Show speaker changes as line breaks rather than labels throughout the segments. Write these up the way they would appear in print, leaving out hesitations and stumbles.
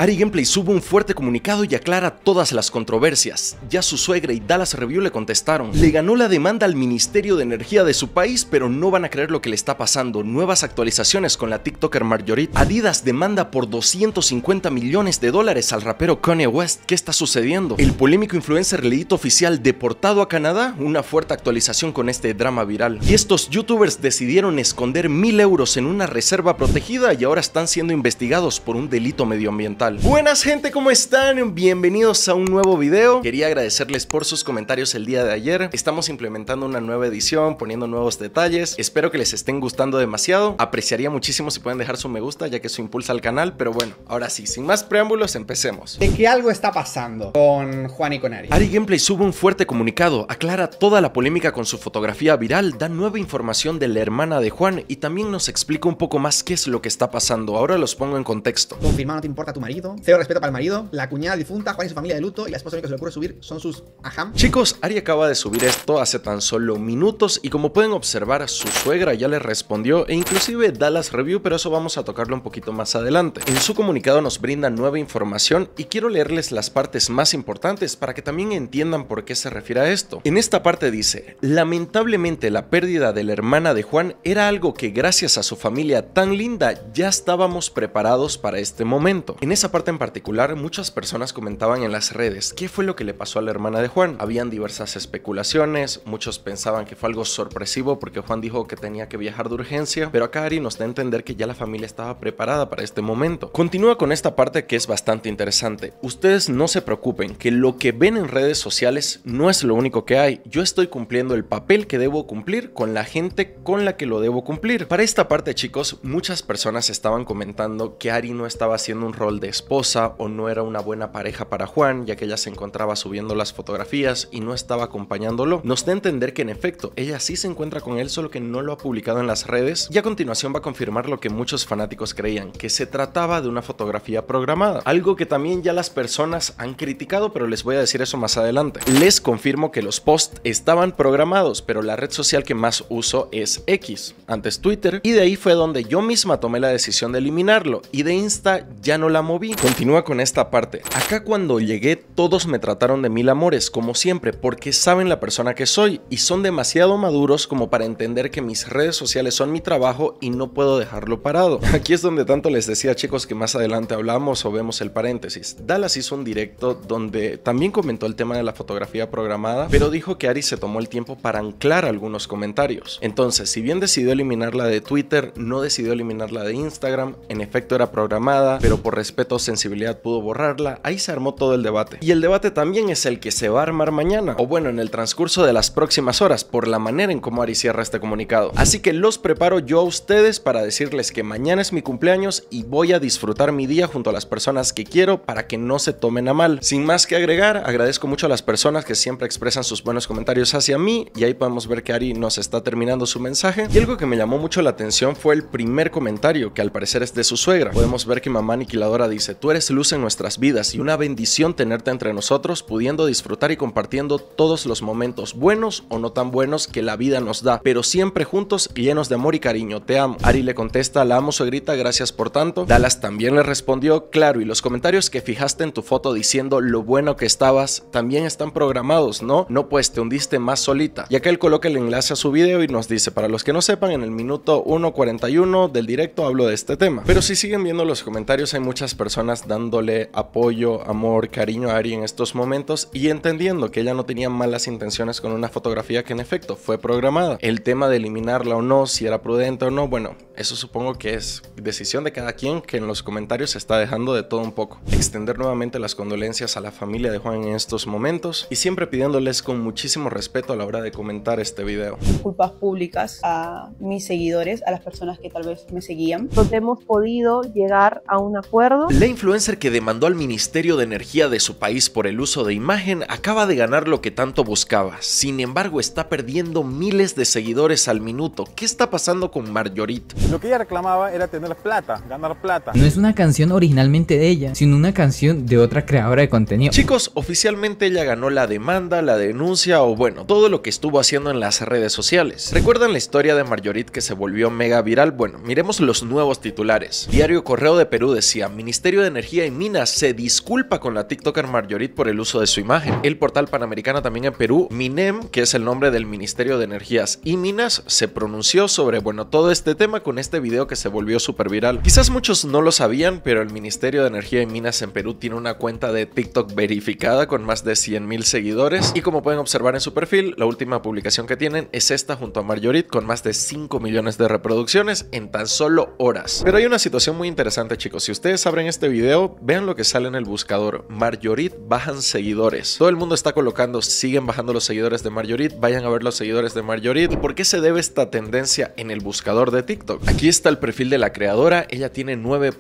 Ari Gameplay sube un fuerte comunicado y aclara todas las controversias. Ya su suegra y Dallas Review le contestaron. Le ganó la demanda al Ministerio de Energía de su país, pero no van a creer lo que le está pasando. Nuevas actualizaciones con la TikToker Marjorie. Adidas demanda por $250 millones al rapero Kanye West. ¿Qué está sucediendo? El polémico influencer Leito Oficial deportado a Canadá. Una fuerte actualización con este drama viral. Y estos youtubers decidieron esconder 1000 euros en una reserva protegida y ahora están siendo investigados por un delito medioambiental. Buenas gente, ¿cómo están? Bienvenidos a un nuevo video. Quería agradecerles por sus comentarios el día de ayer. Estamos implementando una nueva edición, poniendo nuevos detalles. Espero que les estén gustando demasiado. Apreciaría muchísimo si pueden dejar su me gusta, ya que eso impulsa al canal. Pero bueno, ahora sí, sin más preámbulos, empecemos.
De que algo está pasando con Juan y con Ari.
Ari Gameplay sube un fuerte comunicado, aclara toda la polémica con su fotografía viral, da nueva información de la hermana de Juan y también nos explica un poco más qué es lo que está pasando. Ahora los pongo en contexto.
Confirmado, no te importa tu marido. Cero respeto para el marido. La cuñada difunta, Juan y su familia de luto. Y la esposa única que se le ocurre subir son sus ajam.
Chicos, Ari acaba de subir esto hace tan solo minutos y como pueden observar, su suegra ya le respondió e inclusive Dallas Review, pero eso vamos a tocarlo un poquito más adelante. En su comunicado nos brinda nueva información y quiero leerles las partes más importantes para que también entiendan por qué se refiere a esto. En esta parte dice: lamentablemente la pérdida de la hermana de Juan era algo que gracias a su familia tan linda ya estábamos preparados para este momento. En esa parte en particular muchas personas comentaban en las redes qué fue lo que le pasó a la hermana de Juan. Habían diversas especulaciones, muchos pensaban que fue algo sorpresivo porque Juan dijo que tenía que viajar de urgencia, pero acá Ari nos da a entender que ya la familia estaba preparada para este momento. Continúa con esta parte que es bastante interesante. Ustedes no se preocupen, que lo que ven en redes sociales no es lo único que hay. Yo estoy cumpliendo el papel que debo cumplir con la gente con la que lo debo cumplir. Para esta parte, chicos, muchas personas estaban comentando que Ari no estaba haciendo un rol de esposa o no era una buena pareja para Juan, ya que ella se encontraba subiendo las fotografías y no estaba acompañándolo. Nos da a entender que en efecto ella sí se encuentra con él, solo que no lo ha publicado en las redes, y a continuación va a confirmar lo que muchos fanáticos creían, que se trataba de una fotografía programada, algo que también ya las personas han criticado, pero les voy a decir eso más adelante. Les confirmo que los posts estaban programados, pero la red social que más uso es X, antes Twitter, y de ahí fue donde yo misma tomé la decisión de eliminarlo, y de Insta ya no la moví. Continúa con esta parte. Acá cuando llegué todos me trataron de mil amores, como siempre, porque saben la persona que soy y son demasiado maduros como para entender que mis redes sociales son mi trabajo y no puedo dejarlo parado. Aquí es donde tanto les decía, chicos, que más adelante hablamos o vemos el paréntesis. Dallas hizo un directo donde también comentó el tema de la fotografía programada, pero dijo que Ari se tomó el tiempo para anclar algunos comentarios. Entonces, si bien decidió eliminarla de Twitter, no decidió eliminarla de Instagram. En efecto era programada, pero por respeto o sensibilidad pudo borrarla. Ahí se armó todo el debate. Y el debate también es el que se va a armar mañana, o bueno, en el transcurso de las próximas horas, por la manera en cómo Ari cierra este comunicado. Así que los preparo yo a ustedes para decirles que mañana es mi cumpleaños y voy a disfrutar mi día junto a las personas que quiero para que no se tomen a mal. Sin más que agregar, agradezco mucho a las personas que siempre expresan sus buenos comentarios hacia mí, y ahí podemos ver que Ari nos está terminando su mensaje. Y algo que me llamó mucho la atención fue el primer comentario, que al parecer es de su suegra. Podemos ver que mamá aniquiladora dice: tú eres luz en nuestras vidas y una bendición tenerte entre nosotros, pudiendo disfrutar y compartiendo todos los momentos buenos o no tan buenos que la vida nos da, pero siempre juntos y llenos de amor y cariño, te amo. Ari le contesta: la amo, suegrita, gracias por tanto. Dallas también le respondió: claro, y los comentarios que fijaste en tu foto diciendo lo bueno que estabas también están programados, ¿no? No, pues te hundiste más solita. Y acá él coloca el enlace a su video y nos dice: para los que no sepan, en el minuto 1:41 del directo hablo de este tema. Pero si siguen viendo los comentarios, hay muchas personas dándole apoyo, amor, cariño a Ari en estos momentos y entendiendo que ella no tenía malas intenciones con una fotografía que en efecto fue programada. El tema de eliminarla o no, si era prudente o no, bueno, eso supongo que es decisión de cada quien, que en los comentarios se está dejando de todo un poco. Extender nuevamente las condolencias a la familia de Juan en estos momentos y siempre pidiéndoles con muchísimo respeto a la hora de comentar este video.
Disculpas públicas a mis seguidores, a las personas que tal vez me seguían. Donde hemos podido llegar a un acuerdo.
La influencer que demandó al Ministerio de Energía de su país por el uso de imagen acaba de ganar lo que tanto buscaba. Sin embargo, está perdiendo miles de seguidores al minuto. ¿Qué está pasando con Marjorie?
Lo que ella reclamaba era tener plata, ganar plata.
No es una canción originalmente de ella, sino una canción de otra creadora de contenido.
Chicos, oficialmente ella ganó la demanda, la denuncia o bueno, todo lo que estuvo haciendo en las redes sociales. ¿Recuerdan la historia de Marjorie que se volvió mega viral? Bueno, miremos los nuevos titulares. Diario Correo de Perú decía: Ministerio Ministerio de Energía y Minas se disculpa con la TikToker Marjorit por el uso de su imagen. El portal Panamericano también en Perú, MINEM, que es el nombre del Ministerio de Energías y Minas, se pronunció sobre, bueno, todo este tema con este video que se volvió súper viral. Quizás muchos no lo sabían, pero el Ministerio de Energía y Minas en Perú tiene una cuenta de TikTok verificada con más de 100,000 seguidores y como pueden observar en su perfil, la última publicación que tienen es esta junto a Marjorit con más de 5 millones de reproducciones en tan solo horas. Pero hay una situación muy interesante, chicos. Si ustedes abren este video, vean lo que sale en el buscador. Marjorit bajan seguidores. Todo el mundo está colocando, siguen bajando los seguidores de Marjorit, vayan a ver los seguidores de Marjorit. ¿Y por qué se debe esta tendencia en el buscador de TikTok? Aquí está el perfil de la creadora. Ella tiene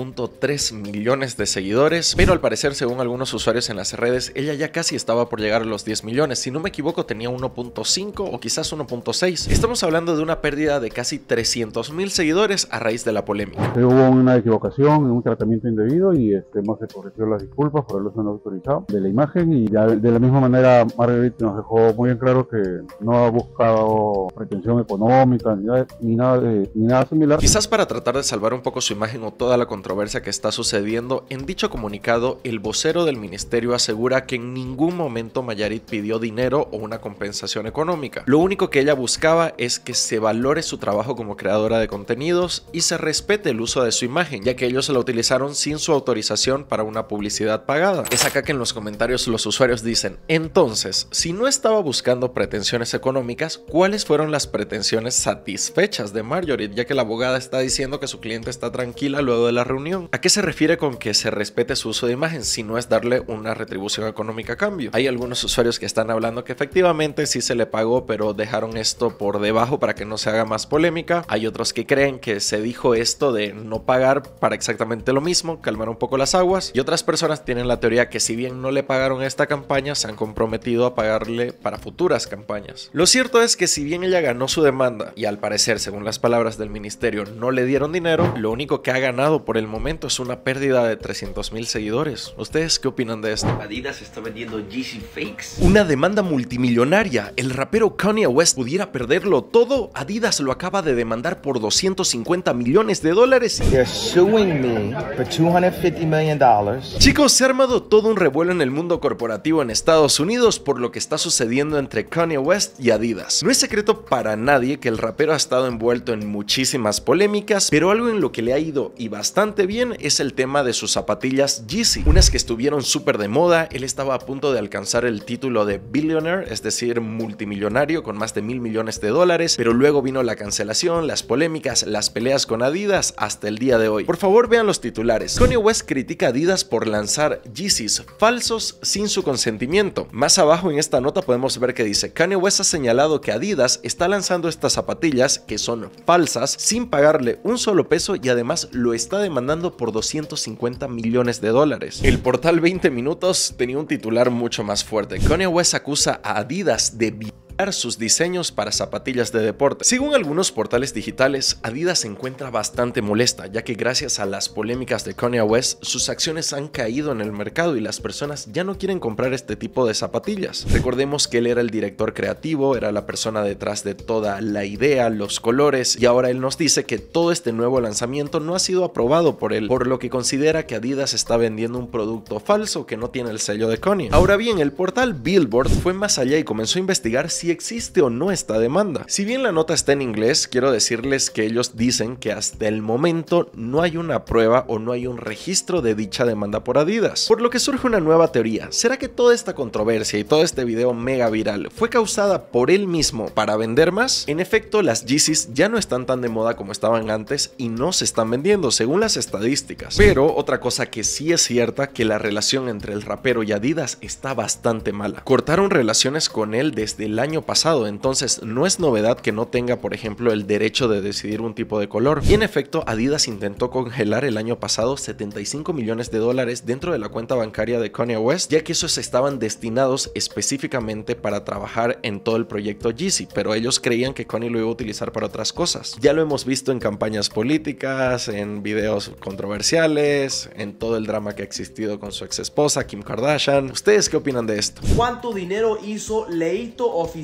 9.3 millones de seguidores, pero al parecer, según algunos usuarios en las redes, ella ya casi estaba por llegar a los 10 millones. Si no me equivoco, tenía 1.5 o quizás 1.6. Estamos hablando de una pérdida de casi 300,000 seguidores a raíz de la polémica.
Hubo una equivocación, un tratamiento indebido y hemos ofrecido las disculpas por el uso no autorizado de la imagen, y ya de la misma manera Marjorit nos dejó muy bien claro que no ha buscado pretensión económica ni nada similar.
Quizás para tratar de salvar un poco su imagen o toda la controversia que está sucediendo, en dicho comunicado el vocero del ministerio asegura que en ningún momento Marjorit pidió dinero o una compensación económica. Lo único que ella buscaba es que se valore su trabajo como creadora de contenidos y se respete el uso de su imagen, ya que ellos la utilizaron sin su autorización para una publicidad pagada. Es acá que en los comentarios los usuarios dicen: entonces, si no estaba buscando pretensiones económicas, ¿cuáles fueron las pretensiones satisfechas de Marjorit? Ya que la abogada está diciendo que su cliente está tranquila luego de la reunión. ¿A qué se refiere con que se respete su uso de imagen si no es darle una retribución económica a cambio? Hay algunos usuarios que están hablando que efectivamente sí se le pagó, pero dejaron esto por debajo para que no se haga más polémica. Hay otros que creen que se dijo esto de no pagar para exactamente lo mismo, calmar un poco las aguas, y otras personas tienen la teoría que si bien no le pagaron esta campaña, se han comprometido a pagarle para futuras campañas. Lo cierto es que si bien ella ganó su demanda y al parecer, según las palabras del ministerio, no le dieron dinero, lo único que ha ganado por el momento es una pérdida de 300,000 seguidores. ¿Ustedes qué opinan de esto?
Adidas está vendiendo Yeezy Fakes.
Una demanda multimillonaria. El rapero Kanye West pudiera perderlo todo. Adidas lo acaba de demandar por $250 millones.
They're suing me for $250 million.
Chicos, se ha armado todo un revuelo en el mundo corporativo en Estados Unidos por lo que está sucediendo entre Kanye West y Adidas. No es secreto para nadie que el rapero ha estado envuelto en muchísimas polémicas, pero algo en lo que le ha ido y bastante bien es el tema de sus zapatillas Yeezy, unas que estuvieron súper de moda. Él estaba a punto de alcanzar el título de billionaire, es decir, multimillonario con más de $1,000 millones, pero luego vino la cancelación, las polémicas, las peleas con Adidas hasta el día de hoy. Por favor, vean los titulares. Kanye West critica a Adidas por lanzar Yeezys falsos sin su consentimiento. Más abajo en esta nota podemos ver que dice: Kanye West ha señalado que Adidas está lanzando estas zapatillas que son falsas sin pagarle un solo peso y además lo está demandando por $250 millones. El portal 20 Minutos tenía un titular mucho más fuerte. Kanye West acusa a Adidas de sus diseños para zapatillas de deporte. Según algunos portales digitales, Adidas se encuentra bastante molesta, ya que gracias a las polémicas de Kanye West, sus acciones han caído en el mercado y las personas ya no quieren comprar este tipo de zapatillas. Recordemos que él era el director creativo, era la persona detrás de toda la idea, los colores, y ahora él nos dice que todo este nuevo lanzamiento no ha sido aprobado por él, por lo que considera que Adidas está vendiendo un producto falso que no tiene el sello de Kanye. Ahora bien, el portal Billboard fue más allá y comenzó a investigar si existe o no esta demanda. Si bien la nota está en inglés, quiero decirles que ellos dicen que hasta el momento no hay una prueba o no hay un registro de dicha demanda por Adidas. Por lo que surge una nueva teoría. ¿Será que toda esta controversia y todo este video mega viral fue causada por él mismo para vender más? En efecto, las Yeezys ya no están tan de moda como estaban antes y no se están vendiendo según las estadísticas. Pero otra cosa que sí es cierta, que la relación entre el rapero y Adidas está bastante mala. Cortaron relaciones con él desde el año pasado, entonces no es novedad que no tenga, por ejemplo, el derecho de decidir un tipo de color. Y en efecto, Adidas intentó congelar el año pasado $75 millones dentro de la cuenta bancaria de Kanye West, ya que esos estaban destinados específicamente para trabajar en todo el proyecto Yeezy, pero ellos creían que Kanye lo iba a utilizar para otras cosas. Ya lo hemos visto en campañas políticas, en videos controversiales, en todo el drama que ha existido con su ex esposa Kim Kardashian. ¿Ustedes qué opinan de esto?
¿Cuánto dinero hizo Leito Oficial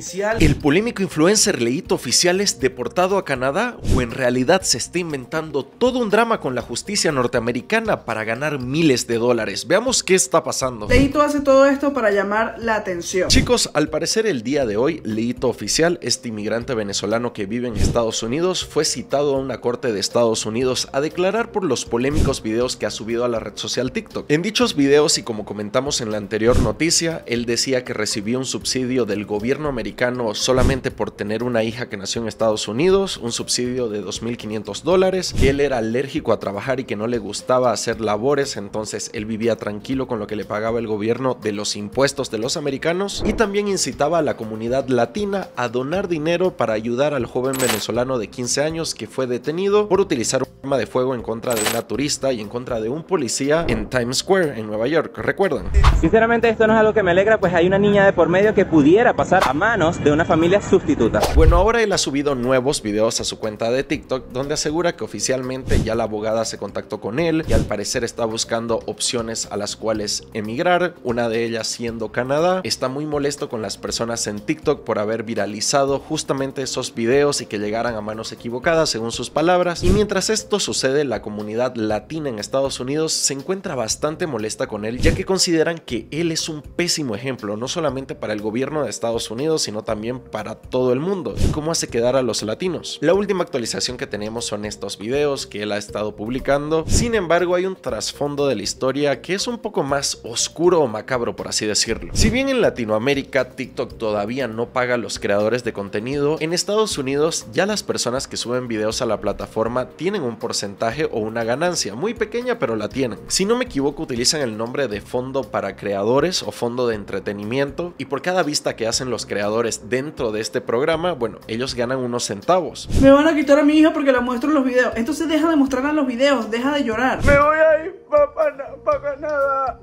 Oficial.
¿El polémico influencer Leito Oficial es deportado a Canadá o en realidad se está inventando todo un drama con la justicia norteamericana para ganar miles de dólares? Veamos qué está pasando.
Leito hace todo esto para llamar la atención.
Chicos, al parecer el día de hoy, Leito Oficial, este inmigrante venezolano que vive en Estados Unidos, fue citado a una corte de Estados Unidos a declarar por los polémicos videos que ha subido a la red social TikTok. En dichos videos, y como comentamos en la anterior noticia, él decía que recibió un subsidio del gobierno americano solamente por tener una hija que nació en Estados Unidos, un subsidio de $2,500, que él era alérgico a trabajar y que no le gustaba hacer labores, entonces él vivía tranquilo con lo que le pagaba el gobierno de los impuestos de los americanos, y también incitaba a la comunidad latina a donar dinero para ayudar al joven venezolano de 15 años que fue detenido por utilizar un arma de fuego en contra de una turista y en contra de un policía en Times Square en Nueva York, ¿recuerdan?
Sinceramente esto no es algo que me alegra, pues hay una niña de por medio que pudiera pasar a manos de una familia sustituta.
Bueno, ahora él ha subido nuevos videos a su cuenta de TikTok donde asegura que oficialmente ya la abogada se contactó con él y al parecer está buscando opciones a las cuales emigrar, una de ellas siendo Canadá. Está muy molesto con las personas en TikTok por haber viralizado justamente esos videos y que llegaran a manos equivocadas según sus palabras, y mientras esto sucede, la comunidad latina en Estados Unidos se encuentra bastante molesta con él, ya que consideran que él es un pésimo ejemplo, no solamente para el gobierno de Estados Unidos, sino también para todo el mundo. ¿Y cómo hace quedar a los latinos? La última actualización que tenemos son estos videos que él ha estado publicando. Sin embargo, hay un trasfondo de la historia que es un poco más oscuro o macabro, por así decirlo. Si bien en Latinoamérica TikTok todavía no paga a los creadores de contenido, en Estados Unidos ya las personas que suben videos a la plataforma tienen un porcentaje o una ganancia, muy pequeña pero la tienen. Si no me equivoco, utilizan el nombre de fondo para creadores o fondo de entretenimiento, y por cada vista que hacen los creadores dentro de este programa, bueno, ellos ganan unos centavos.
Me van a quitar a mi hija porque la muestro en los videos. Entonces deja de mostrarla en los videos, deja de llorar.
Me voy a ir para nada.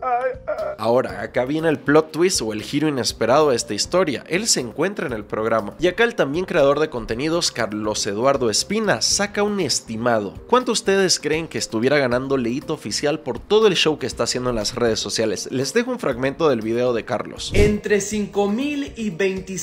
Ahora, acá viene el plot twist o el giro inesperado de esta historia. Él se encuentra en el programa y acá el también creador de contenidos Carlos Eduardo Espina saca un estimado. ¿Cuánto ustedes creen que estuviera ganando Leito Oficial por todo el show que está haciendo en las redes sociales? Les dejo un fragmento del video de Carlos.
Entre $5,000 y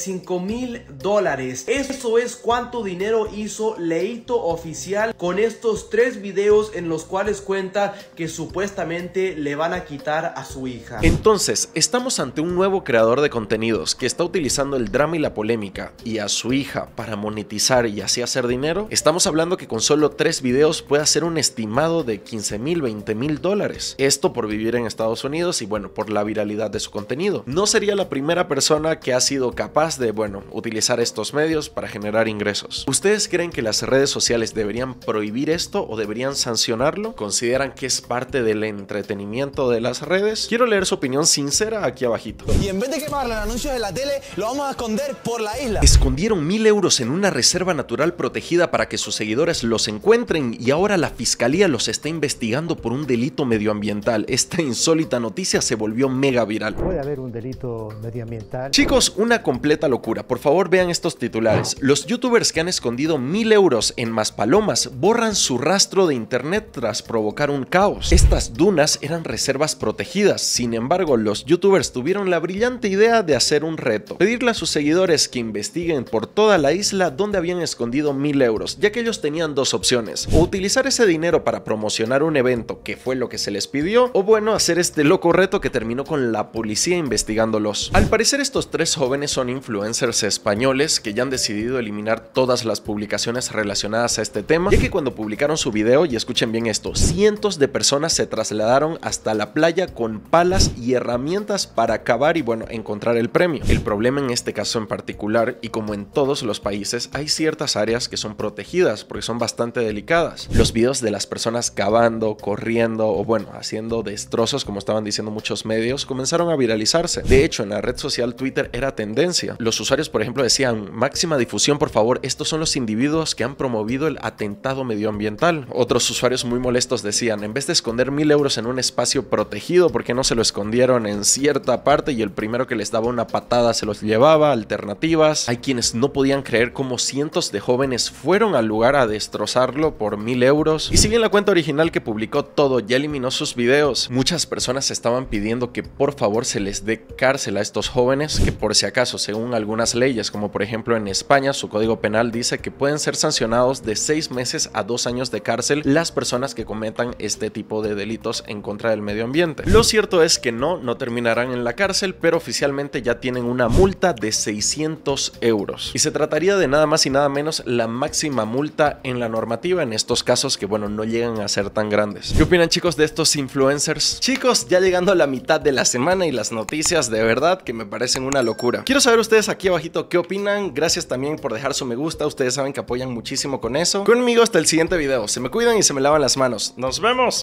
$25,000. Eso es cuánto dinero hizo Leito Oficial con estos 3 videos en los cuales cuenta que supuestamente le van a quitar a su hija.
Entonces, estamos ante un nuevo creador de contenidos que está utilizando el drama y la polémica y a su hija para monetizar y así hacer dinero. Estamos hablando que con solo 3 videos puede hacer un estimado de $15,000, $20,000. Esto por vivir en Estados Unidos y bueno, por la viralidad de su contenido. No sería la primera persona que ha sido capaz de, bueno, utilizar estos medios para generar ingresos. ¿Ustedes creen que las redes sociales deberían prohibir esto o deberían sancionarlo? ¿Consideran que es parte del entretenimiento de las redes? Quiero leer su opinión sincera aquí abajito.
Y en vez de quemarlo en anuncios de la tele, lo vamos a esconder por la isla.
Escondieron 1,000 euros en una reserva natural protegida para que sus seguidores los encuentren y ahora la fiscalía los está investigando por un delito medioambiental. Esta insólita noticia se volvió mega viral.
¿Puede haber un delito medioambiental?
Chicos, una completa locura. Por favor, vean estos titulares. Los youtubers que han escondido 1,000 euros en Maspalomas borran su rastro de internet tras provocar un caos. Estas dunas eran reservas protegidas. Sin embargo, los youtubers tuvieron la brillante idea de hacer un reto. Pedirle a sus seguidores que investiguen por toda la isla donde habían escondido 1,000 euros, ya que ellos tenían 2 opciones. O utilizar ese dinero para promocionar un evento, que fue lo que se les pidió, o bueno, hacer este loco reto que terminó con la policía investigándolos. Al parecer, estos 3 jóvenes son influencers españoles que ya han decidido eliminar todas las publicaciones relacionadas a este tema, ya que cuando publicaron su video, y escuchen bien esto, cientos de personas se trasladaron hasta la playa con palas y herramientas para cavar y bueno, encontrar el premio. El problema en este caso en particular, y como en todos los países, hay ciertas áreas que son protegidas porque son bastante delicadas. Los videos de las personas cavando, corriendo o bueno, haciendo destrozos, como estaban diciendo muchos medios, comenzaron a viralizarse. De hecho, en la red social Twitter era tendencia. Los usuarios, por ejemplo, decían: máxima difusión, por favor, estos son los individuos que han promovido el atentado medioambiental. Otros usuarios muy molestos decían: en vez de esconder 1,000 euros en un espacio protegido, ¿por qué no se lo esconden escondieron en cierta parte y el primero que les daba una patada se los llevaba. Alternativas. Hay quienes no podían creer cómo cientos de jóvenes fueron al lugar a destrozarlo por 1000 euros. Y si bien la cuenta original que publicó todo ya eliminó sus videos, muchas personas estaban pidiendo que por favor se les dé cárcel a estos jóvenes, que por si acaso, según algunas leyes, como por ejemplo en España, su código penal dice que pueden ser sancionados de 6 meses a 2 años de cárcel las personas que cometan este tipo de delitos en contra del medio ambiente. Lo cierto es que no terminarán en la cárcel, pero oficialmente ya tienen una multa de 600 euros. Y se trataría de nada más y nada menos la máxima multa en la normativa en estos casos que, bueno, no llegan a ser tan grandes. ¿Qué opinan, chicos, de estos influencers? Chicos, ya llegando a la mitad de la semana y las noticias de verdad que me parecen una locura. Quiero saber ustedes aquí abajito qué opinan. Gracias también por dejar su me gusta. Ustedes saben que apoyan muchísimo con eso. Conmigo hasta el siguiente video. Se me cuidan y se me lavan las manos. ¡Nos vemos!